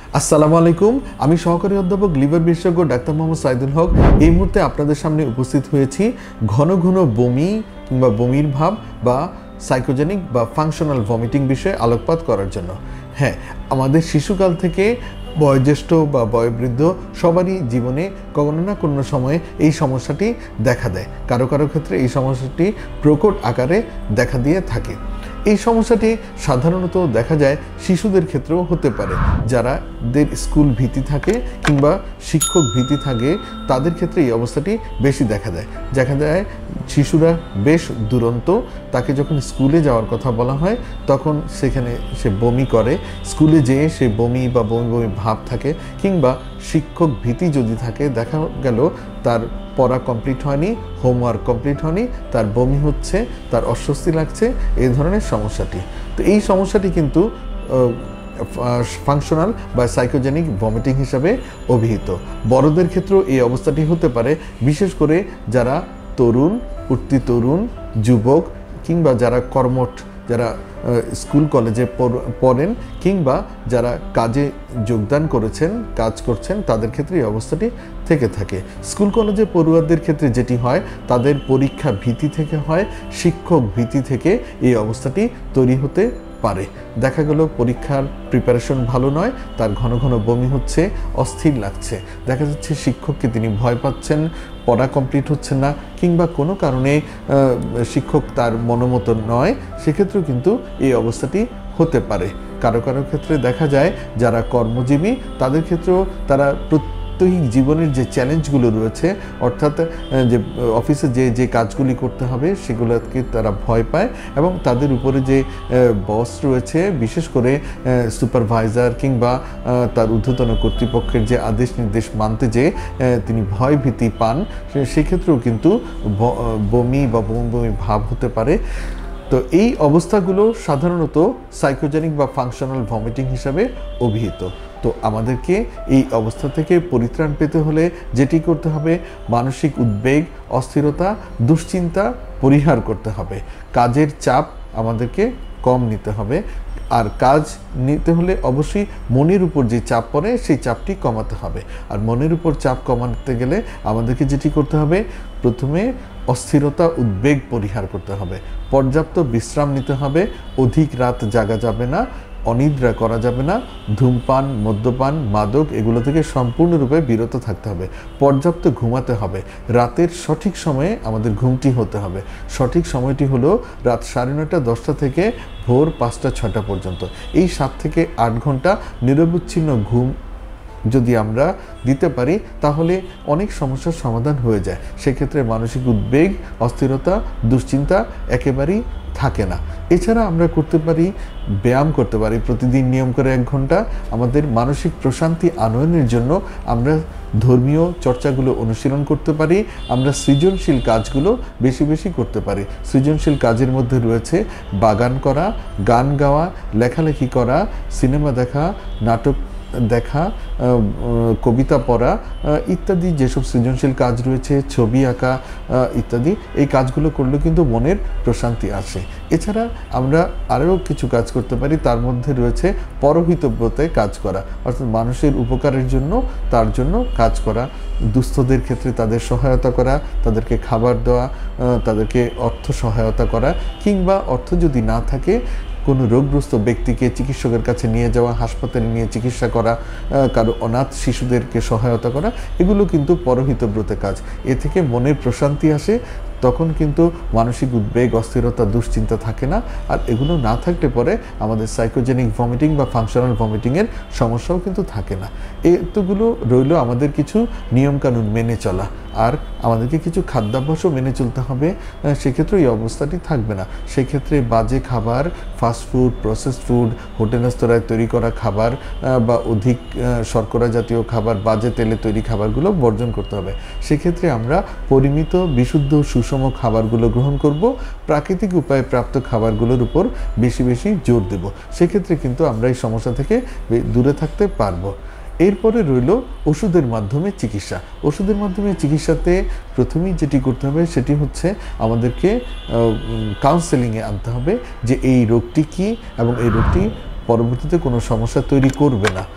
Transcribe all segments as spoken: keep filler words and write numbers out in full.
আসসালামু আলাইকুম। আমি সহকারী অধ্যাপক লিভার বিশেষজ্ঞ ডাক্তার মোহাম্মদ সাইদুল হক এই মুহূর্তে আপনাদের সামনে উপস্থিত হয়েছি ঘন ঘন বমি কিংবা বমির ভাব বা সাইকোজেনিক বা ফাংশনাল ভমিটিং বিষয়ে আলোকপাত করার জন্য। হ্যাঁ, আমাদের শিশুকাল থেকে বয়োজ্যেষ্ঠ বা বয়োবৃদ্ধ সবারই জীবনে কোনো না কোনো সময়ে এই সমস্যাটি দেখা দেয়। কারো কারো ক্ষেত্রে এই সমস্যাটি প্রকট আকারে দেখা দিয়ে থাকে। এই সমস্যাটি সাধারণত দেখা যায় শিশুদের ক্ষেত্রেও হতে পারে। যারাদের স্কুল ভীতি থাকে কিংবা শিক্ষক ভীতি থাকে তাদের ক্ষেত্রে এই অবস্থাটি বেশি দেখা দেয়। দেখা যায় শিশুরা বেশ দুরন্ত, তাকে যখন স্কুলে যাওয়ার কথা বলা হয় তখন সেখানে সে বমি করে। স্কুলে যেয়ে সে বমি বা বমি বমি ভাব থাকে কিংবা শিক্ষক ভীতি যদি থাকে, দেখা গেল তার পড়া কমপ্লিট হয়নি, হোমওয়ার্ক কমপ্লিট হয়নি, তার বমি হচ্ছে, তার অস্বস্তি লাগছে, এই ধরনের সমস্যাটি। তো এই সমস্যাটি কিন্তু ফাংশনাল বা সাইকোজেনিক ভমিটিং হিসাবে অভিহিত। বড়দের ক্ষেত্রেও এই অবস্থাটি হতে পারে, বিশেষ করে যারা তরুণ, উঠতি তরুণ, যুবক কিংবা যারা কর্মঠ, যারা স্কুল কলেজে পড়েন কিংবা যারা কাজে যোগদান করেছেন, কাজ করছেন, তাদের ক্ষেত্রে এই অবস্থাটি থেকে থাকে। স্কুল কলেজে পড়ুয়াদের ক্ষেত্রে যেটি হয়, তাদের পরীক্ষা ভীতি থেকে হয়, শিক্ষক ভীতি থেকে এই অবস্থাটি তৈরি হতে পারে। দেখা গেল পরীক্ষার প্রিপারেশন ভালো নয়, তার ঘন ঘন বমি হচ্ছে, অস্থির লাগছে। দেখা যাচ্ছে শিক্ষককে তিনি ভয় পাচ্ছেন, পড়া কমপ্লিট হচ্ছে না কিংবা কোনো কারণে শিক্ষক তার মনোমতো নয়, সেক্ষেত্রেও কিন্তু এই অবস্থাটি হতে পারে। কারো কারো ক্ষেত্রে দেখা যায় যারা কর্মজীবী তাদের ক্ষেত্রেও তারা প্রাত্যহিক জীবনের যে চ্যালেঞ্জগুলো রয়েছে, অর্থাৎ যে অফিসে যে যে কাজগুলি করতে হবে সেগুলোকে তারা ভয় পায় এবং তাদের উপরে যে বস রয়েছে, বিশেষ করে সুপারভাইজার কিংবা তার ঊর্ধ্বতন কর্তৃপক্ষের যে আদেশ নির্দেশ মানতে যে তিনি ভয় ভীতি পান, সেক্ষেত্রেও কিন্তু বমি বা বমি বমি ভাব হতে পারে। তো এই অবস্থাগুলো সাধারণত সাইকোজেনিক বা ফাংশনাল ভমিটিং হিসাবে অভিহিত। তো আমাদেরকে এই অবস্থা থেকে পরিত্রাণ পেতে হলে যেটি করতে হবে, মানসিক উদ্বেগ, অস্থিরতা, দুশ্চিন্তা পরিহার করতে হবে। কাজের চাপ আমাদেরকে কম নিতে হবে, আর কাজ নিতে হলে অবশ্যই মনের উপর যে চাপ পড়ে সেই চাপটি কমাতে হবে। আর মনের উপর চাপ কমাতে গেলে আমাদেরকে যেটি করতে হবে, প্রথমে অস্থিরতা উদ্বেগ পরিহার করতে হবে, পর্যাপ্ত বিশ্রাম নিতে হবে, অধিক রাত জাগা যাবে না, অনিদ্রা করা যাবে না, ধূমপান, মদ্যপান, মাদক এগুলো থেকে সম্পূর্ণরূপে বিরত থাকতে হবে, পর্যাপ্ত ঘুমাতে হবে। রাতের সঠিক সময়ে আমাদের ঘুমটি হতে হবে। সঠিক সময়টি হলো রাত সাড়ে নয়টা দশটা থেকে ভোর পাঁচটা ছটা পর্যন্ত। এই সাত থেকে আট ঘন্টা নিরবচ্ছিন্ন ঘুম যদি আমরা দিতে পারি তাহলে অনেক সমস্যার সমাধান হয়ে যায়। সেক্ষেত্রে মানসিক উদ্বেগ, অস্থিরতা, দুশ্চিন্তা একেবারেই থাকে না। এছাড়া আমরা করতে পারি, ব্যায়াম করতে পারি প্রতিদিন নিয়ম করে এক ঘন্টা। আমাদের মানসিক প্রশান্তি আনয়নের জন্য আমরা ধর্মীয় চর্চাগুলো অনুশীলন করতে পারি। আমরা সৃজনশীল কাজগুলো বেশি বেশি করতে পারি। সৃজনশীল কাজের মধ্যে রয়েছে বাগান করা, গান গাওয়া, লেখালেখি করা, সিনেমা দেখা, নাটক দেখা, কবিতা পড়া ইত্যাদি যেসব সৃজনশীল কাজ রয়েছে, ছবি আঁকা ইত্যাদি, এই কাজগুলো করলে কিন্তু মনের প্রশান্তি আসে। এছাড়া আমরা আরও কিছু কাজ করতে পারি, তার মধ্যে রয়েছে পরহিতব্রতে কাজ করা, অর্থাৎ মানুষের উপকারের জন্য তার জন্য কাজ করা, দুস্থদের ক্ষেত্রে তাদের সহায়তা করা, তাদেরকে খাবার দেওয়া, তাদেরকে অর্থ সহায়তা করা, কিংবা অর্থ যদি না থাকে কোনো রোগগ্রস্ত ব্যক্তিকে চিকিৎসকের কাছে নিয়ে যাওয়া, হাসপাতালে নিয়ে চিকিৎসা করা, কারো অনাথ শিশুদেরকে সহায়তা করা, এগুলো কিন্তু পরহিতব্রতে কাজ। এ থেকে মনের প্রশান্তি আসে, তখন কিন্তু মানসিক উদ্বেগ, অস্থিরতা, দুশ্চিন্তা থাকে না। আর এগুলো না থাকলে পরে আমাদের সাইকোজেনিক ভমিটিং বা ফাংশনাল ভমিটিংয়ের সমস্যাও কিন্তু থাকে না। এতগুলো রইল আমাদের কিছু নিয়মকানুন মেনে চলা, আর আমাদেরকে কিছু খাদ্যাভ্যাসও মেনে চলতে হবে। সেক্ষেত্রে এই অবস্থাটি থাকবে না। সেক্ষেত্রে বাজে খাবার, ফাস্টফুড, প্রসেসড ফুড, হোটেল রেস্তোরাঁয় তৈরি করা খাবার বা অধিক শর্করা জাতীয় খাবার, বাজে তেলে তৈরি খাবারগুলো বর্জন করতে হবে। সেক্ষেত্রে আমরা পরিমিত, বিশুদ্ধ, সুষম খাবারগুলো গ্রহণ করব, প্রাকৃতিক উপায়ে প্রাপ্ত খাবারগুলোর উপর বেশি বেশি জোর দেব। সেক্ষেত্রে কিন্তু আমরা এই সমস্যা থেকে দূরে থাকতে পারবো। এরপরে রইল ওষুধের মাধ্যমে চিকিৎসা। ওষুধের মাধ্যমে চিকিৎসাতে প্রথমেই যেটি করতে হবে সেটি হচ্ছে আমাদেরকে কাউন্সেলিংয়ে আনতে হবে যে এই রোগটি কী এবং এই রোগটি পরবর্তীতে কোনো সমস্যা তৈরি করবে না।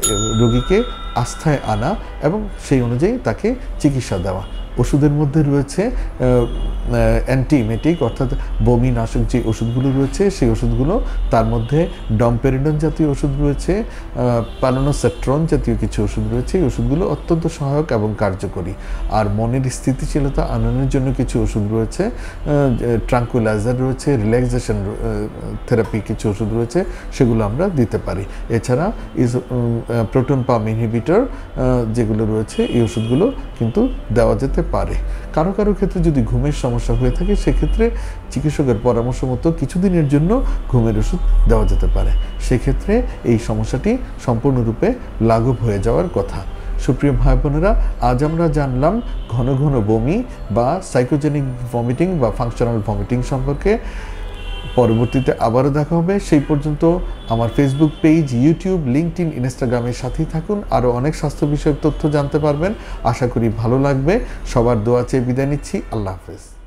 রোগীকে আস্থায় আনা এবং সেই অনুযায়ী তাকে চিকিৎসা দেওয়া। ওষুধের মধ্যে রয়েছে অ্যান্টিমেটিক অর্থাৎ বমি নাশক যে ওষুধগুলো রয়েছে সেই ওষুধগুলো, তার মধ্যে ডমপেরিডন জাতীয় ওষুধ রয়েছে, প্যালোনোসেট্রন জাতীয় কিছু ওষুধ রয়েছে। এই ওষুধগুলো অত্যন্ত সহায়ক এবং কার্যকরী। আর মনের স্থিতিশীলতা আনয়নের জন্য কিছু ওষুধ রয়েছে, ট্রাঙ্কুইলাইজার রয়েছে, রিল্যাক্সেশন থেরাপি কিছু ওষুধ রয়েছে, সেগুলো আমরা দিতে পারি। এছাড়া ইজ প্রোটন পাম্প ইনহিবিটর যেগুলো রয়েছে এই ওষুধগুলো কিন্তু দেওয়া যেতে পারে। কারো কারো ক্ষেত্রে যদি ঘুমের সমস্যা হয়ে থাকে সেক্ষেত্রে চিকিৎসকের পরামর্শ মতো কিছুদিনের জন্য ঘুমের ওষুধ দেওয়া যেতে পারে। সেক্ষেত্রে এই সমস্যাটি সম্পূর্ণরূপে লাঘব হয়ে যাওয়ার কথা। সুপ্রিয় ভাই বোনেরা, আজ আমরা জানলাম ঘন ঘন বমি বা সাইকোজেনিক ভমিটিং বা ফাংশনাল ভমিটিং সম্পর্কে। পরবর্তীতে আবারও দেখা হবে। সেই পর্যন্ত আমার ফেসবুক পেজ, ইউটিউব, লিঙ্কডইন, ইনস্টাগ্রামের সাথেই থাকুন। আরও অনেক স্বাস্থ্য বিষয়ক তথ্য জানতে পারবেন। আশা করি ভালো লাগবে। সবার দোয়া চেয়ে বিদায় নিচ্ছি। আল্লাহ হাফেজ।